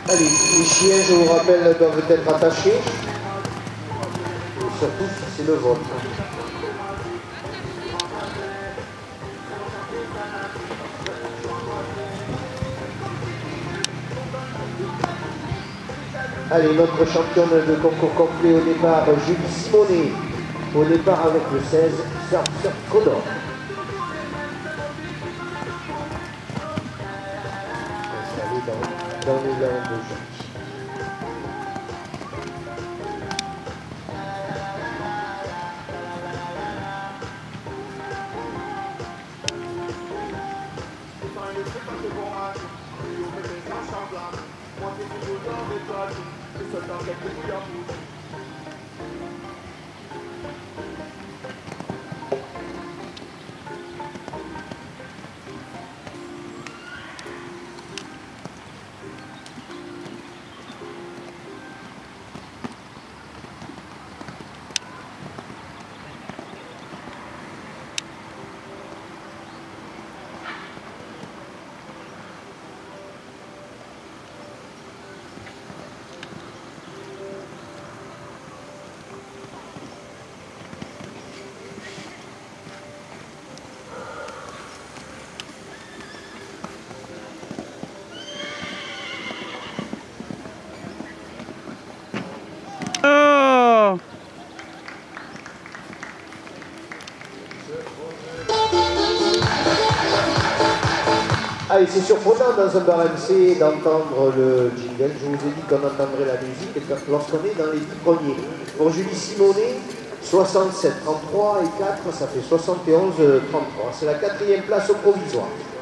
Allez, les chiens, je vous rappelle, doivent être attachés. Et surtout si c'est le vôtre. Allez, notre championne de concours complet au départ, Julie Simonet. Au départ avec le 16, Surf Codor. Installé dans les landes de Julie. Oh! Allez, c'est surprenant dans un bar MC d'entendre le jingle. Je vous ai dit qu'on entendrait la musique lorsqu'on est dans les 10 premiers. Pour Julie Simonet, 67, 33 et 4, ça fait 71, 33. C'est la 4e place au provisoire.